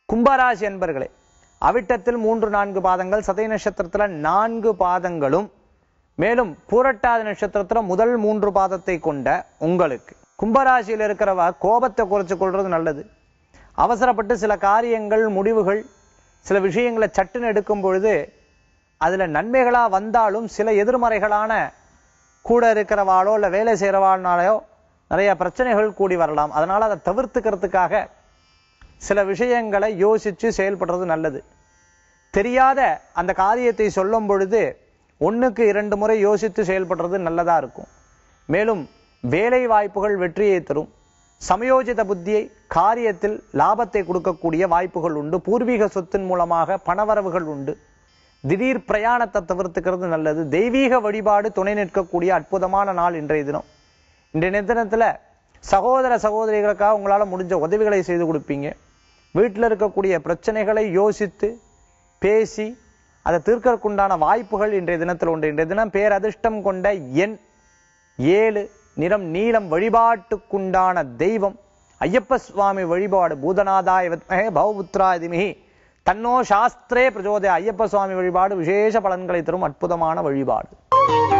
கும்பராசி என்பர்களே, அவிட்டத்தில் 3-4 பாதங்கள், சதய நட்சத்திரத்துல 4 பாதங்களும், மேலும் பூரட்டாதி நட்சத்திரத்துல முதல் 3 பாதத்தை கொண்ட உங்களுக்கு கும்பராசியில் இருக்கிறவ கோபத்தை குறைச்சு கொள்றது நல்லது. அவசரப்பட்டு சில காரியங்கள், முடிவுகள், சில விஷயங்களை சட்டுன்னு எடுக்கும் பொழுது அதுல நன்மைகளா வந்தாலும் சில எதிர்மறைகளான கூட இருக்கிறவாளோ இல்ல வேலை செய்யறவாளாலோ நிறைய பிரச்சனைகள் கூடி வரலாம். அதனால அதை தவிர்த்துக்கிறதுக்காக சில விஷயங்களை யோசிச்சு செயல்படுறது நல்லது. தெரியாத அந்த காரியத்தை சொல்லும் பொழுது 1க்கு 2 முறை யோசித்து செயல்படுறது நல்லதா இருக்கும். மேலும் வேலை வாய்ப்புகள் வெற்றியை தரும். சமயோஜித புத்தியை காரியத்தில் லாபத்தை கொடுக்கக்கூடிய வாய்ப்புகள் உண்டு. பூர்வீக சொத்தின் மூலமாக பணவரவுகள் உண்டு. திடீர் பிரயாணத்தை தவிர்த்துக்கிறது நல்லது. தெய்வீக வழிபாடு துணை நிற்கக்கூடிய அற்புதமான நாள் இன்றைய தினம். இன்றைய தினத்துல சகோதர சகோதரிகளுக்காக உங்களால முடிஞ்ச உதவிகளை செய்து கொடுப்பீங்க. வீட்டில் இருக்கக்கூடிய பிரச்சனைகளை யோசித்து பேசி அதை தீர்க்கறதுக்குண்டான வாய்ப்புகள் இன்றைய தினத்தில் உண்டு. இன்றைய தினம் பேரதிர்ஷ்டம் கொண்ட எண் 7, நிறம் நீலம். வழிபாட்டுக்குண்டான தெய்வம் ஐயப்ப சுவாமி வழிபாடு. பூதநாதாய வித்மஹே பவபுத்ராய தீமஹி தன்னோ சாஸ்திரே பிரச்சோதயாத். ஐயப்ப சுவாமி வழிபாடு விசேஷ பலன்களை தரும் அற்புதமான வழிபாடு.